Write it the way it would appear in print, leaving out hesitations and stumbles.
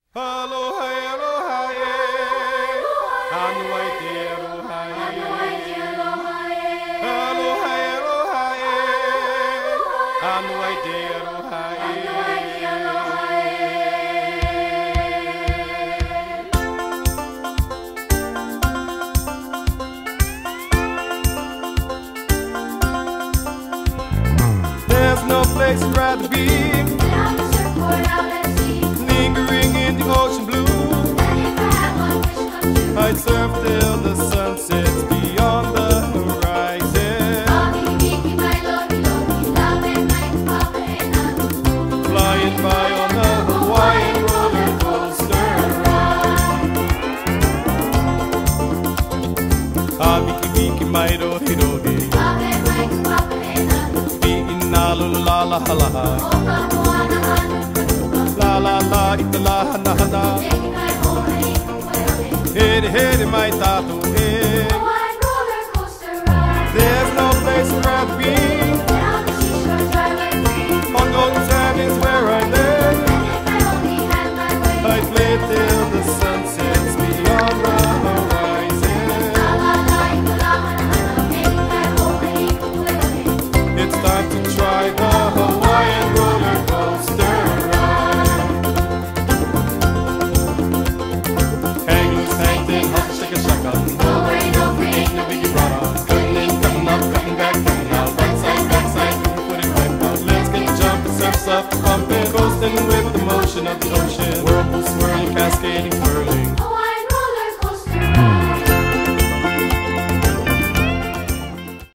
Aloha, aloha, anu ai te aloha, aloha, aloha, anu ai te aloha. There's no place I'd rather be On the surfboard out at sea. lingering in the ocean blue. And if I had one wish come true, I'd surf till the sun sets beyond the horizon, Bobby, Mickey, my lovey, lovey, love and my papa and I. flying by on the Hawaiian roller coaster ride. Ah, Mickey, Mickey, my rohi rohi, Love and my papa and I. beating la la la la la la, Oka moana hanu karuka. la la la ita la hana hana, Taking my home and eating whale. hede hede my tato eh. Hawaiian roller coaster ride. There's no place I'd rather be. Down the seashore, dry like free. On golden sand is where I live. And if I only had my way, I'd play till the sun sets beyond the horizon. la la la, ika la hana hana. Taking my home and eating whale. It's time to try the Hawaiian roller coaster ride. Hang loose, hang thin, hustle, shake a shaka. No worry, no free, ain't no biggie problem. Cutting in, cutting up, cutting back, cutting out. Right side, back side, moving, put it right out. Let's get jumping, surf, surf, pumping, coasting with the motion of the ocean.